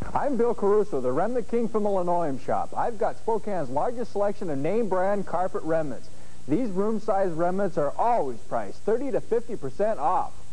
I'm Bill Caruso, the remnant king from the Linoleum Shop. I've got Spokane's largest selection of name brand carpet remnants. These room-size remnants are always priced 30 to 50% off.